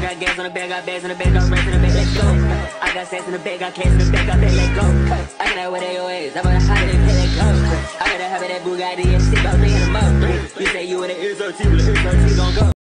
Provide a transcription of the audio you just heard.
got gas on the bag, got bags on the bag, got racks in the bag, let's go. I got sex in the bag, got cash in the bag, got bag, let go. I can have what they always, I'm on a holiday, pay, let go. I got a habit that Bugatti and shit, about 3 in the month. You say you in the ears, so T, gon' go.